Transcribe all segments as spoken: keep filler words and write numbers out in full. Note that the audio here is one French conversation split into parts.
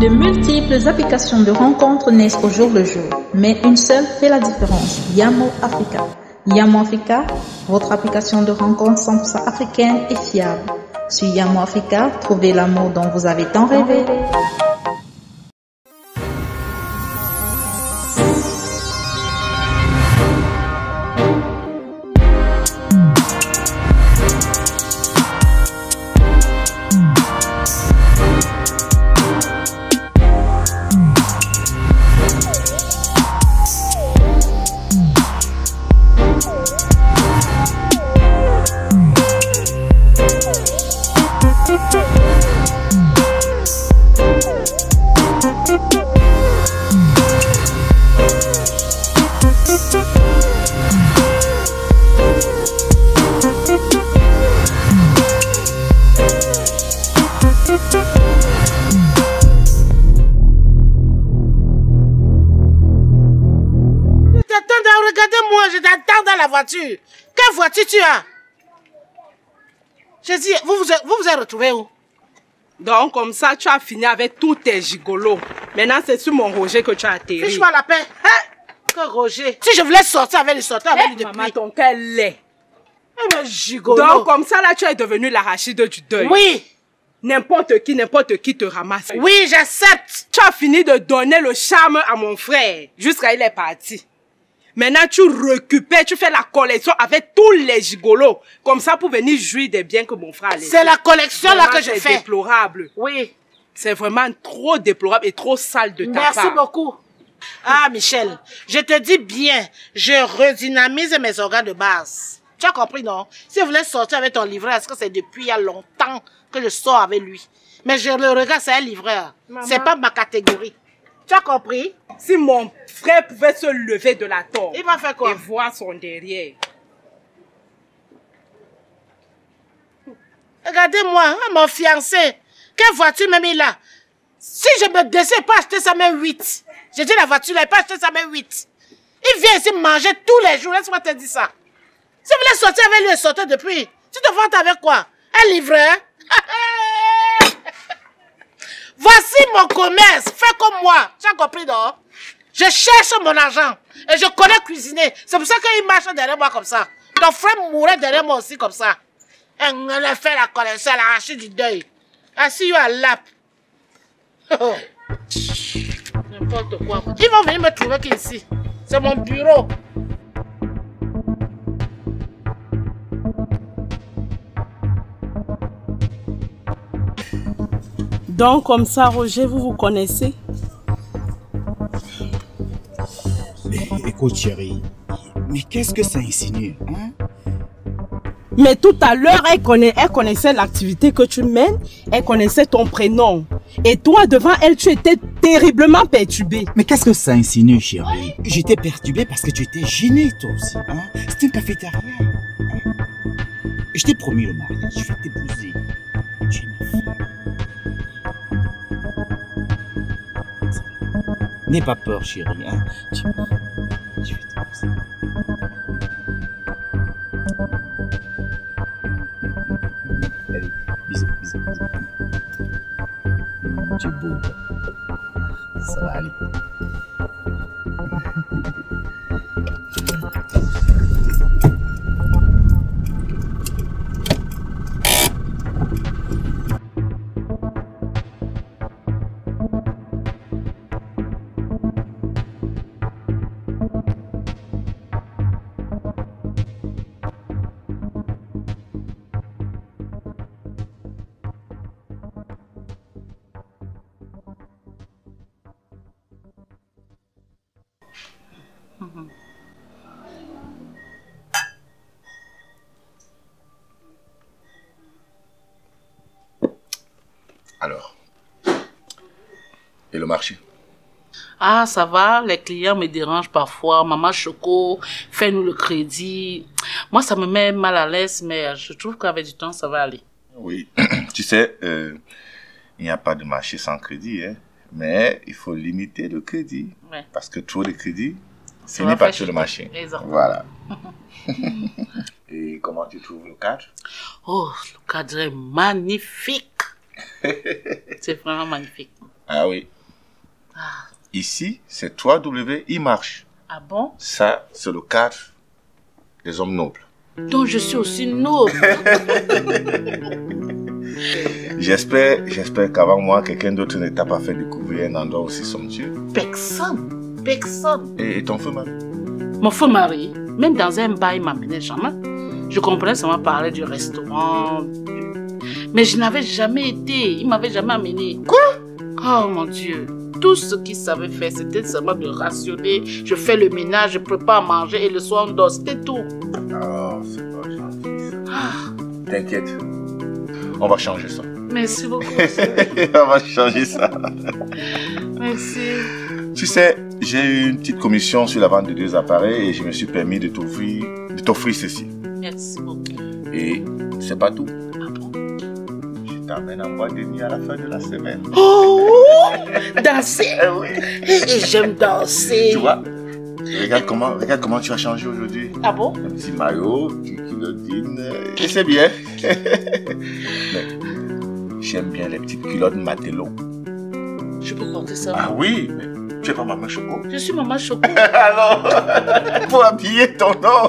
De multiples applications de rencontres naissent au jour le jour, mais une seule fait la différence, Yamo Africa. Yamo Africa, votre application de rencontres cent pour cent africaine et fiable. Sur Yamo Africa, trouvez l'amour dont vous avez tant rêvé. Regardez-moi, je t'attends dans la voiture. Quelle voiture tu as? Je dis, vous vous, vous vous êtes retrouvés où? Donc, comme ça, tu as fini avec tous tes gigolos. Maintenant, c'est sur mon Roger que tu as atterri. Fiche-moi la paix. Hein? Que Roger? Si je voulais sortir avec lui, sortir avec lui depuis. Maman, ton cœur l'est. Eh ben, gigolo. Donc, comme ça, là, tu es devenu l'arachide du deuil. Oui. N'importe qui, n'importe qui te ramasse. Oui, j'accepte. Tu as fini de donner le charme à mon frère. Jusqu'à il est parti. Maintenant, tu récupères, tu fais la collection avec tous les gigolos. Comme ça, pour venir jouir des biens que mon frère a laissés. C'est la collection vraiment, là que je fais. C'est déplorable. Oui. C'est vraiment trop déplorable et trop sale de ta Merci part. Merci beaucoup. Ah, Michel, je te dis bien, je redynamise mes organes de base. Tu as compris, non? Si vous voulez sortir avec ton livreur, est-ce que c'est depuis il y a longtemps que je sors avec lui? Mais je le regarde, c'est un livreur. C'est pas ma catégorie. Tu as compris? Si mon frère pouvait se lever de la tombe, il va faire quoi? Et voir son derrière. Regardez-moi, hein, mon fiancé. Quelle voiture même il a? Si je me décide, il peut acheter sa main huit. J'ai dit la voiture, là, il peut acheter sa main huit. Il vient ici manger tous les jours. Laisse-moi te dire ça. Si vous voulez sortir avec lui, sortez depuis. Tu te vantes avec quoi? Un livreur? Voici mon commerce. Fais comme moi. Tu as compris, non? Je cherche mon argent. Et je connais cuisiner. C'est pour ça qu'il marche derrière moi comme ça. Ton frère mourait derrière moi aussi comme ça. Et on a fait la collection, la arraché du deuil. I see you à lap. Oh. N'importe quoi. Ils vont venir me trouver qu'ici. C'est mon bureau. Donc, comme ça, Roger, vous vous connaissez? Mais écoute, chérie, mais qu'est-ce que ça insinue, hein? Mais tout à l'heure, elle, connaît, elle connaissait l'activité que tu mènes, elle connaissait ton prénom. Et toi, devant elle, tu étais terriblement perturbé. Mais qu'est-ce que ça insinue, chérie? J'étais perturbé parce que tu étais gêné, toi aussi, hein? C'était une cafétéria. Hein? Je t'ai promis le mariage, je vais t'épouser. Tu es ma fille. N'aie pas peur, chérie, hein? Tu... Je vais t'épouser. Allez, bisous, bisous, bisous. Tu es beau. Ça va aller. Alors, et le marché? Ah, ça va, les clients me dérangent parfois. Maman Choco, fais-nous le crédit. Moi, ça me met mal à l'aise, mais je trouve qu'avec du temps, ça va aller. Oui, tu sais, euh, il n'y a pas de marché sans crédit, hein? Mais il faut limiter le crédit. Ouais. Parce que trop de crédit, finit par tuer le marché. Exactement. Voilà. Et comment tu trouves le cadre? Oh, le cadre est magnifique. C'est vraiment magnifique. Ah oui. Ah. Ici, c'est trois W I marche. Ah bon? Ça, c'est le cadre des hommes nobles. Donc je suis aussi noble. J'espère, j'espère qu'avant moi, quelqu'un d'autre ne t'a pas fait découvrir un endroit aussi somptueux. Personne. Personne. Et, et ton feu mari? Mon feu mari, même dans un bar, il m'amenait jamais. Je comprenais seulement parler du restaurant. Du... Mais je n'avais jamais été. Il m'avait jamais amené. Quoi? Oh mon Dieu. Tout ce qu'il savait faire, c'était seulement de rationner. Je fais le ménage, je prépare à manger et le soir on dort. C'était tout. Oh, c'est pas gentil ça. Ah. T'inquiète. On va changer ça. Merci beaucoup. On va changer ça. Merci. Tu sais, j'ai eu une petite commission sur la vente de deux appareils et je me suis permis de t'offrir, de t'offrir ceci. Merci beaucoup. Et c'est pas tout. Ah bon? Je t'amène en boîte de nuit à la fin de la semaine. Oh! Danser? Eh oui. Et j'aime danser. Tu vois? Regarde comment, regarde comment tu as changé aujourd'hui. Ah bon? Un petit maillot, tu culottines, et c'est bien. Mais j'aime bien les petites culottes Matelot. Je peux porter ça? Ah oui, mais tu es pas Maman Choco? Je suis Maman Choco. Alors, pour habiller ton nom.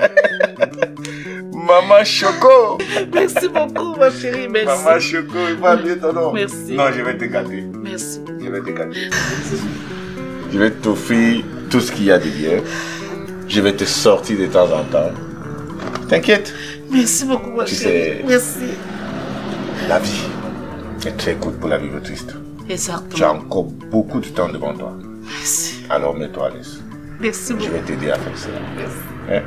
Maman Choco. Merci beaucoup, ma chérie, merci. Maman Choco, il faut habiller ton nom. Merci. Non, je vais te gâter. Merci. Je vais te gâter. Je vais t'offrir tout ce qu'il y a de bien. Je vais te sortir de temps en temps. T'inquiète. Merci beaucoup, ma Tu chérie. sais, merci. La vie est très courte pour la vivre triste. Exactement. Tu as encore beaucoup de temps devant toi. Merci. Alors mets-toi à l'aise. Merci beaucoup. Je vais t'aider à faire cela. Merci.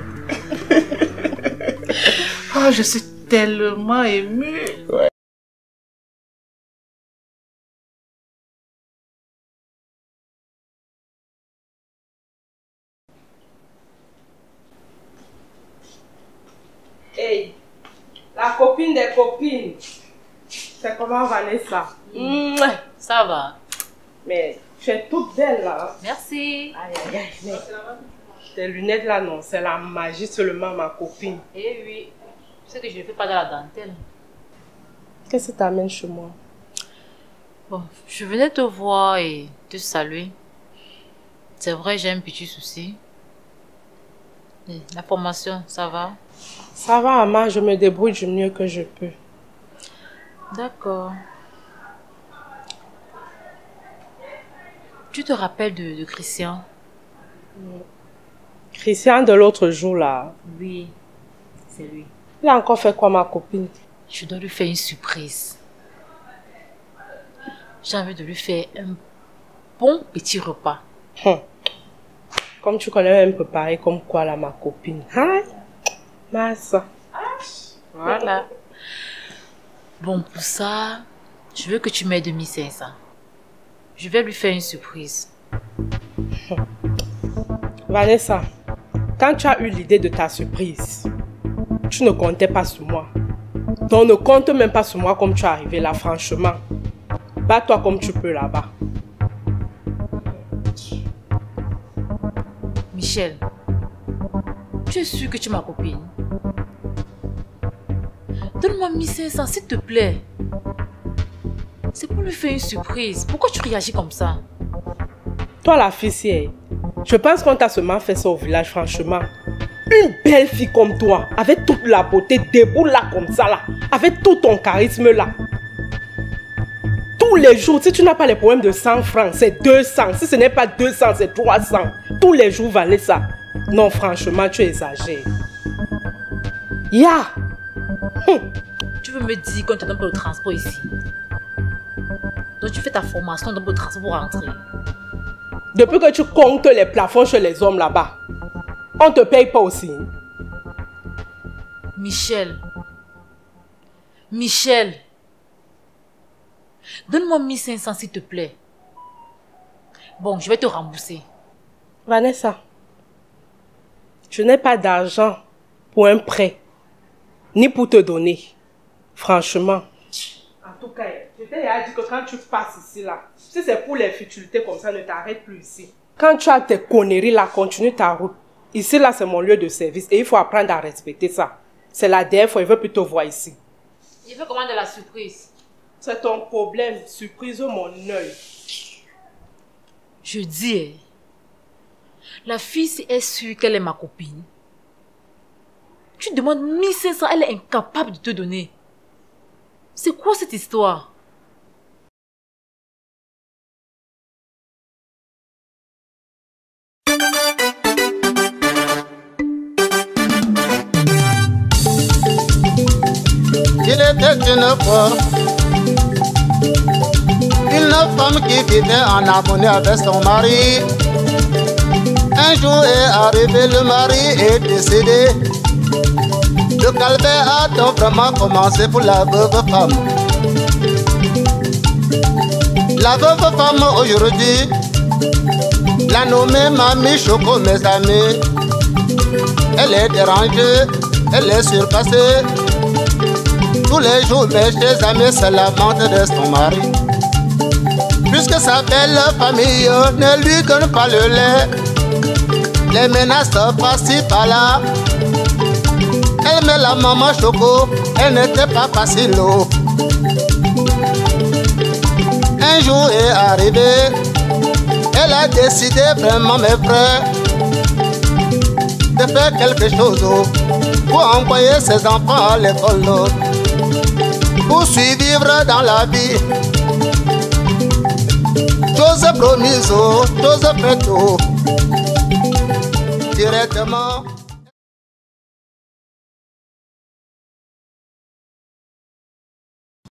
Hein? Oh, je suis tellement émue. Ouais. Hey, la copine des copines. C'est comment Vanessa? Mmh, ça va. Mais tu es toute belle là. Merci. Aïe aïe aïe. Mais tes lunettes là non, c'est la magie seulement ma copine. Eh oui, tu sais que je ne fais pas de la dentelle. Qu'est-ce que t'amènes chez moi? Bon, je venais te voir et te saluer. C'est vrai, j'ai un petit souci. Et la formation, ça va? Ça va, Ama, je me débrouille du mieux que je peux. D'accord. Tu te rappelles de, de Christian? Christian de l'autre jour là. Oui, c'est lui. Il a encore fait quoi ma copine? Je dois lui faire une surprise. J'ai envie de lui faire un bon petit repas. Hum. Comme tu connais même préparer comme quoi là ma copine. Hein? Massa. Voilà. Bon, pour ça, je veux que tu m'aides de mille cinq cents. Je vais lui faire une surprise. Vanessa, quand tu as eu l'idée de ta surprise, tu ne comptais pas sur moi. Donc ne compte même pas sur moi comme tu es arrivé là, franchement. Bats-toi comme tu peux là-bas. Michel, tu es sûr que tu es ma copine? Donne-moi mille cinq cents, s'il te plaît. C'est pour lui faire une surprise. Pourquoi tu réagis comme ça? Toi la fille, je pense qu'on t'a seulement fait ça au village, franchement. Une belle fille comme toi, avec toute la beauté, debout là comme ça là, avec tout ton charisme là. Tous les jours, si tu n'as pas les problèmes de cent francs, c'est deux cents. Si ce n'est pas deux cents, c'est trois cents. Tous les jours, Vanessa. Non, franchement, tu exagères. Ya! Yeah. Hum. Tu veux me dire qu'on te donne pas le transport ici? Donc tu fais ta formation, on te donne pas le transport pour rentrer. Depuis que tu comptes les plafonds chez les hommes là-bas, on te paye pas aussi. Michel. Michel. Donne-moi mille cinq cents s'il te plaît. Bon, je vais te rembourser. Vanessa, je n'ai pas d'argent pour un prêt, ni pour te donner. Franchement. En tout cas, je t'ai dit que quand tu passes ici là, si c'est pour les futilités comme ça, ne t'arrête plus ici. Quand tu as tes conneries là, continue ta route. Ici là, c'est mon lieu de service et il faut apprendre à respecter ça. C'est la dernière fois, il veut plus te voir ici. Il veut commander la surprise. C'est ton problème, surprise mon œil. Je dis, la fille, si elle est sûre qu'elle est ma copine, tu demandes mille cinq cents, elle est incapable de te donner. C'est quoi cette histoire? Il était une fois une femme qui vivait en harmonie avec son mari. Un jour est arrivé, le mari est décédé. Le calvaire a donc vraiment commencé pour la veuve femme. La veuve femme aujourd'hui, la nommée Mamie Choco, mes amis. Elle est dérangée, elle est surpassée. Tous les jours, mes chers amis se lamentent de son mari. Puisque sa belle famille ne lui donne pas le lait, les menaces par-ci par-là. Elle met la maman Choco, elle n'était pas facile. Un jour est arrivé, elle a décidé vraiment, mes frères, de faire quelque chose pour envoyer ses enfants à l'école, pour survivre dans la vie. Chose promise, chose faite, directement.